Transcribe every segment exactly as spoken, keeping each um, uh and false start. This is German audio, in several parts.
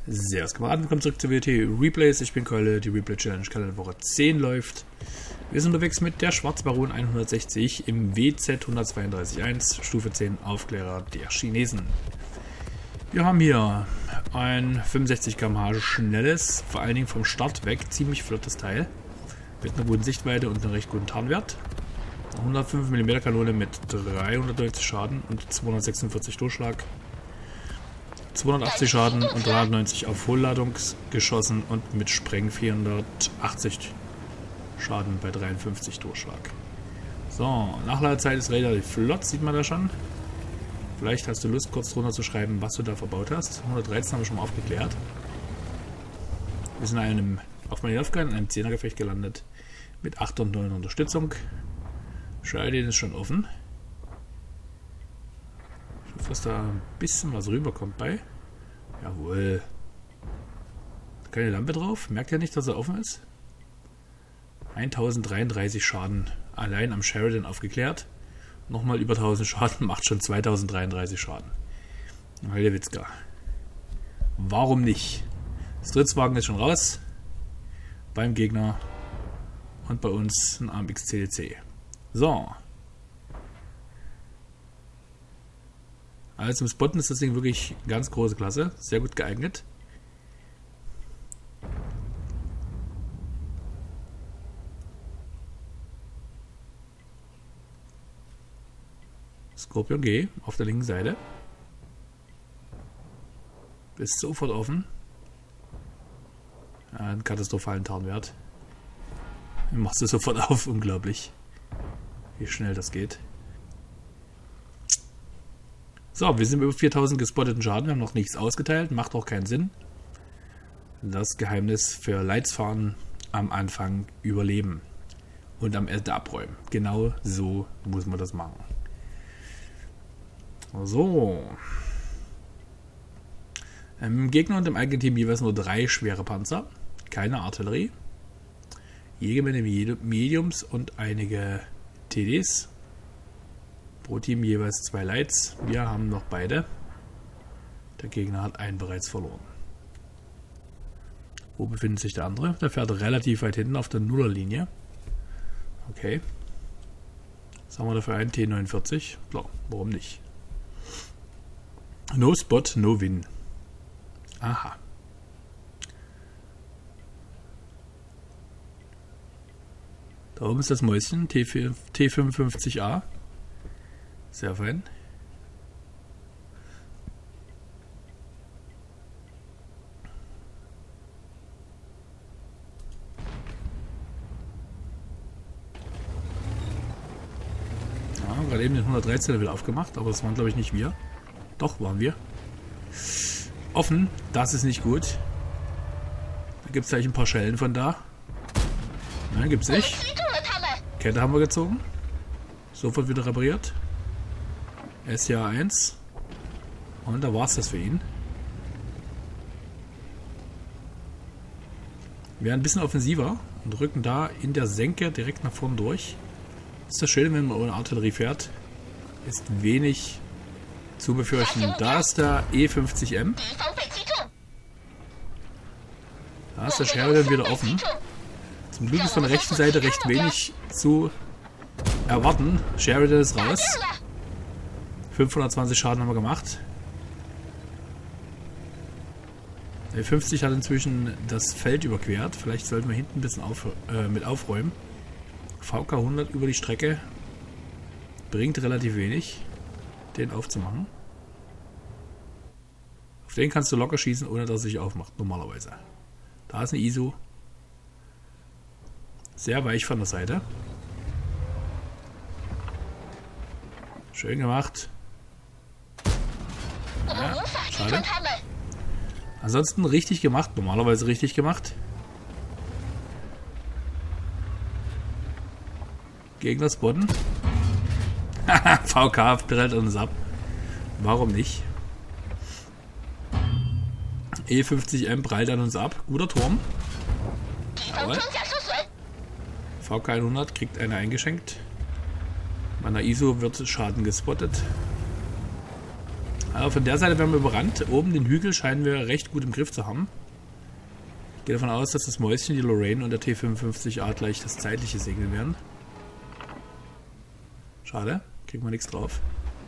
Servus Kameraden, willkommen zurück zu W T Replays. Ich bin Keule, die Replay Challenge Kalenderwoche zehn läuft. Wir sind unterwegs mit der Schwarzbaron hundertsechzig im W Z hundertzweiunddreißig Punkt eins, Stufe zehn Aufklärer der Chinesen. Wir haben hier ein fünfundsechzig Kilometer pro Stunde schnelles, vor allen Dingen vom Start weg, ziemlich flottes Teil. Mit einer guten Sichtweite und einem recht guten Tarnwert. hundertfünf Millimeter Kanone mit dreihundertneunzig Schaden und zweihundertsechsundvierzig Durchschlag. zweihundertachtzig Schaden und dreihundertneunzig auf Vollladung geschossen und mit Spreng vierhundertachtzig Schaden bei dreiundfünfzig Durchschlag. So, Nachladezeit ist relativ flott, sieht man da schon. Vielleicht hast du Lust, kurz drunter zu schreiben, was du da verbaut hast. hundertdreizehn haben wir schon mal aufgeklärt. Wir sind in einem, auf meinen Aufgaben in einem Zehnergefecht gelandet mit acht und neun Unterstützung. Scheide ist schon offen. Ich hoffe, dass da ein bisschen was rüberkommt bei. Jawohl. Keine Lampe drauf. Merkt ihr nicht, dass er offen ist? tausenddreiunddreißig Schaden allein am Sheridan aufgeklärt. Nochmal über tausend Schaden macht schon zweitausenddreiunddreißig Schaden. Heide Witzka. Warum nicht? Das Tritzwagen ist schon raus. Beim Gegner. Und bei uns ein A M X C D C. So. Also zum Spotten ist das Ding wirklich ganz große Klasse. Sehr gut geeignet. Scorpion G auf der linken Seite. Ist sofort offen. Einen katastrophalen Tarnwert. Machst du sofort auf, unglaublich. Wie schnell das geht. So, wir sind über viertausend gespotteten Schaden. Wir haben noch nichts ausgeteilt. Macht auch keinen Sinn. Das Geheimnis für Leitsfahren am Anfang überleben. Und am Ende abräumen. Genau so muss man das machen. So. Im Gegner und im eigenen Team jeweils nur drei schwere Panzer. Keine Artillerie. Jede Menge Mediums und einige T Ds. Pro Team jeweils zwei Lights. Wir haben noch beide. Der Gegner hat einen bereits verloren. Wo befindet sich der andere? Der fährt relativ weit hinten auf der Nullerlinie. Okay. Was haben wir dafür? Einen T neunundvierzig. Klar, warum nicht? No Spot, no Win. Aha. Da oben ist das Mäuschen, T fünfundfünfzig A. Sehr fein. Ja, gerade eben den hundertdreizehn Level aufgemacht, aber das waren glaube ich nicht wir. Doch, waren wir. Offen, das ist nicht gut. Da gibt es gleich ein paar Schellen von da. Nein, gibt's nicht. Kette haben wir gezogen. Sofort wieder repariert. S J eins. Und da war es das für ihn. Wir werden ein bisschen offensiver und rücken da in der Senke direkt nach vorn durch. Das ist das Schöne, wenn man ohne Artillerie fährt. Ist wenig zu befürchten. Da ist der E fünfzig M. Da ist der Sheridan wieder offen. Zum Glück ist von der rechten Seite recht wenig zu erwarten. Sheridan ist raus. fünfhundertzwanzig Schaden haben wir gemacht. Der E fünfzig hat inzwischen das Feld überquert. Vielleicht sollten wir hinten ein bisschen auf, äh, mit aufräumen. V K hundert über die Strecke bringt relativ wenig, den aufzumachen. Auf den kannst du locker schießen, ohne dass er sich aufmacht, normalerweise. Da ist eine I S O. Sehr weich von der Seite. Schön gemacht. Ja, schade. Ansonsten richtig gemacht, normalerweise richtig gemacht. Gegner spotten. V K prellt uns ab. Warum nicht? E fünfzig M prallt an uns ab. Guter Turm. Aber V K hundert kriegt eine eingeschenkt. Meiner I S O wird Schaden gespottet. Aber von der Seite werden wir überrannt. Oben den Hügel scheinen wir recht gut im Griff zu haben. Ich gehe davon aus, dass das Mäuschen, die Lorraine und der T fünfundfünfzig A gleich das zeitliche segeln werden. Schade, kriegen wir nichts drauf.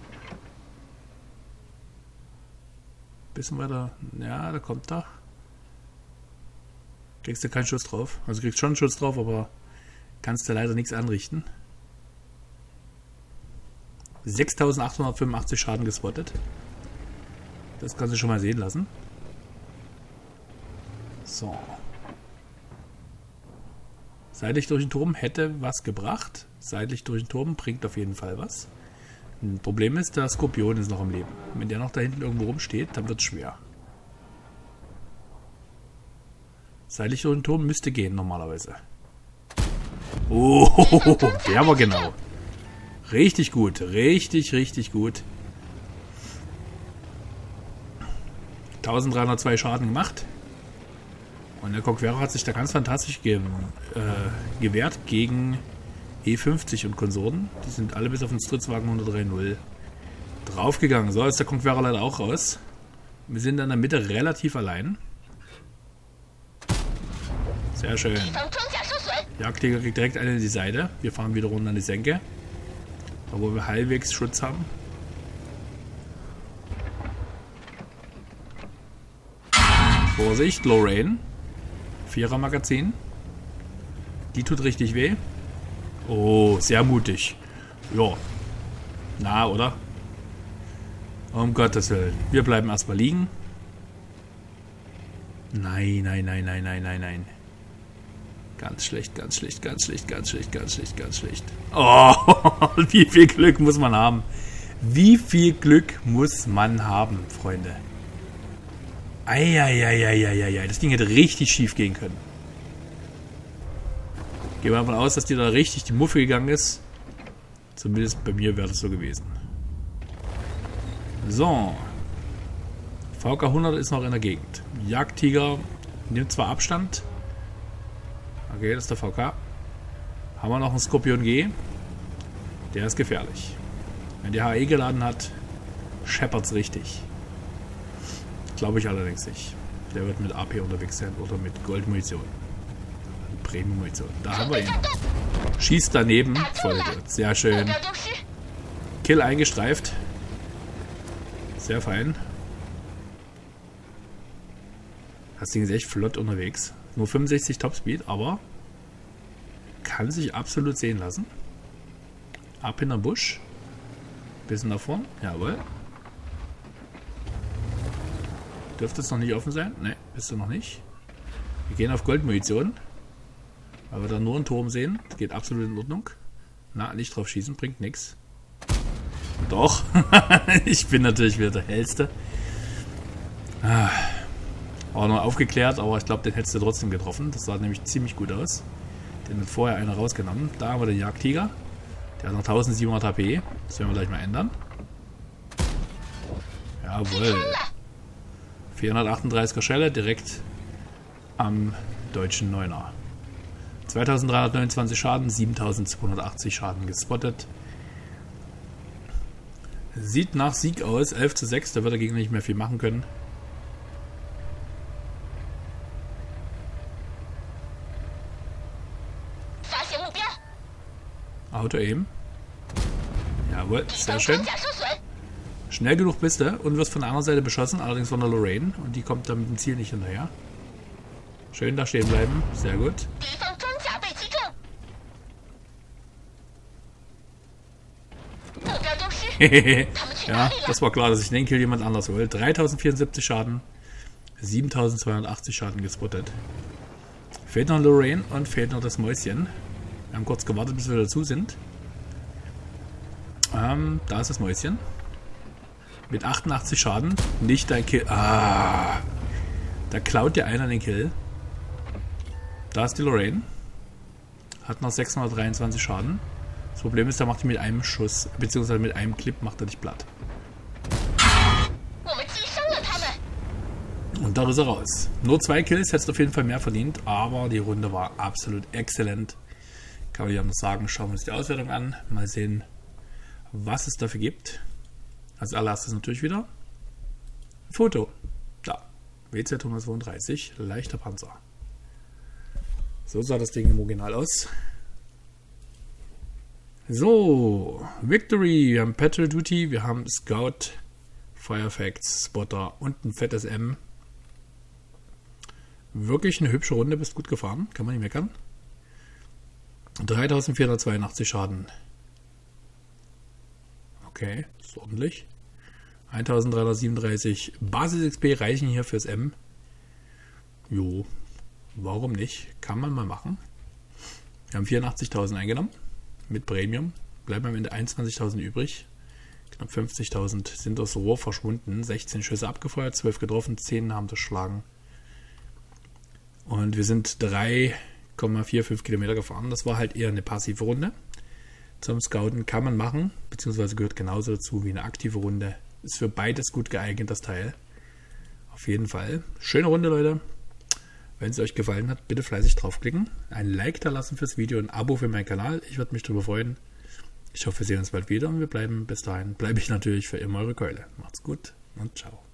Bisschen weiter. Ja, da kommt er. Kriegst du keinen Schuss drauf. Also kriegst schon einen Schuss drauf, aber kannst du leider nichts anrichten. sechstausendachthundertfünfundachtzig Schaden gespottet. Das kannst du schon mal sehen lassen. So. Seitlich durch den Turm hätte was gebracht. Seitlich durch den Turm bringt auf jeden Fall was. Ein Problem ist, der Skorpion ist noch am Leben. Wenn der noch da hinten irgendwo rumsteht, dann wird es schwer. Seitlich durch den Turm müsste gehen normalerweise. Oh, der war genau. Richtig gut. Richtig, richtig gut. eintausenddreihundertzwei Schaden gemacht. Und der Conqueror hat sich da ganz fantastisch ge äh, gewehrt gegen E fünfzig und Konsorten. Die sind alle bis auf den Stritzwagen hundertdrei null draufgegangen. So, ist der Conqueror leider auch raus. Wir sind in der Mitte relativ allein. Sehr schön. Jagdjäger kriegt direkt eine in die Seite. Wir fahren wieder runter an die Senke. Da wo wir halbwegs Schutz haben. Vorsicht, Lorraine. Vierer Magazin. Die tut richtig weh. Oh, sehr mutig. Ja. Na, oder? Um Gottes Willen. Wir bleiben erstmal liegen. Nein, nein, nein, nein, nein, nein, nein. Ganz schlecht, ganz schlecht, ganz schlecht, ganz schlecht, ganz schlecht, ganz schlecht. Oh, wie viel Glück muss man haben? Wie viel Glück muss man haben, Freunde? Eieieiei, das Ding hätte richtig schief gehen können. Gehen wir davon aus, dass die da richtig die Muffe gegangen ist. Zumindest bei mir wäre das so gewesen. So. V K hundert ist noch in der Gegend. Jagdtiger nimmt zwar Abstand. Okay, das ist der V K. Haben wir noch einen Skorpion G. Der ist gefährlich. Wenn der H E geladen hat, scheppert's richtig. Glaube ich allerdings nicht. Der wird mit A P unterwegs sein oder mit Goldmunition. Premium-Munition. Da haben wir ihn. Schießt daneben. Vollidiot. Sehr schön. Kill eingestreift. Sehr fein. Das Ding ist echt flott unterwegs. Nur fünfundsechzig Topspeed, aber kann sich absolut sehen lassen. Ab in den Busch. Bisschen nach vorn. Jawohl. Dürfte es noch nicht offen sein? Ne, bist du noch nicht. Wir gehen auf Goldmunition. Weil wir da nur einen Turm sehen. Das geht absolut in Ordnung. Na, nicht drauf schießen, bringt nichts. Doch. Ich bin natürlich wieder der Hellste. Ah. War noch aufgeklärt, aber ich glaube, den hättest du trotzdem getroffen. Das sah nämlich ziemlich gut aus. Den hat vorher einer rausgenommen. Da haben wir den Jagdtiger. Der hat noch eintausendsiebenhundert H P. Das werden wir gleich mal ändern. Jawohl. vierhundertachtunddreißiger Schelle direkt am deutschen Neuner. zweitausenddreihundertneunundzwanzig Schaden, siebentausendzweihundertachtzig Schaden gespottet. Sieht nach Sieg aus, elf zu sechs, da wird der Gegner nicht mehr viel machen können. Auto-Aim. Jawohl, sehr schön. Schnell genug bist du und wirst von der anderen Seite beschossen, allerdings von der Lorraine. Und die kommt dann mit dem Ziel nicht hinterher. Schön da stehen bleiben, sehr gut. Ja, das war klar, dass ich den Kill jemand anders hole. dreitausendvierundsiebzig Schaden, siebentausendzweihundertachtzig Schaden gespottet. Fehlt noch Lorraine und fehlt noch das Mäuschen. Wir haben kurz gewartet, bis wir dazu sind. Ähm, da ist das Mäuschen. Mit achtundachtzig Schaden. Nicht dein Kill. Ah, da klaut dir einer den Kill. Da ist die Lorraine. Hat noch sechshundertdreiundzwanzig Schaden. Das Problem ist, er macht die mit einem Schuss, beziehungsweise mit einem Clip macht er dich platt. Und da ist er raus. Nur zwei Kills, hättest du auf jeden Fall mehr verdient, aber die Runde war absolut exzellent. Kann man ja noch sagen, schauen wir uns die Auswertung an. Mal sehen, was es dafür gibt. Als allererstes natürlich wieder Foto. Da. W Z hundertzweiunddreißig, leichter Panzer. So sah das Ding im Original aus. So, Victory, wir haben Petrol Duty, wir haben Scout, Firefacts, Spotter und ein fettes M. Wirklich eine hübsche Runde, bist gut gefahren, kann man nicht meckern. dreitausendvierhundertzweiundachtzig Schaden. Okay, ist ordentlich. eintausenddreihundertsiebenunddreißig Basis-X P reichen hier fürs M. Jo, warum nicht? Kann man mal machen. Wir haben vierundachtzigtausend eingenommen mit Premium. Bleiben am Ende einundzwanzigtausend übrig. Knapp fünfzigtausend sind aus Rohr verschwunden. sechzehn Schüsse abgefeuert, zwölf getroffen, zehn haben durchschlagen. Und wir sind drei Komma fünfundvierzig Kilometer gefahren. Das war halt eher eine passive Runde. Zum Scouten kann man machen, beziehungsweise gehört genauso dazu wie eine aktive Runde. Ist für beides gut geeignet, das Teil. Auf jeden Fall. Schöne Runde, Leute. Wenn es euch gefallen hat, bitte fleißig draufklicken. Ein Like da lassen fürs Video, ein Abo für meinen Kanal. Ich würde mich darüber freuen. Ich hoffe, wir sehen uns bald wieder und wir bleiben bis dahin, bleibe ich natürlich für immer eure Keule. Macht's gut und ciao.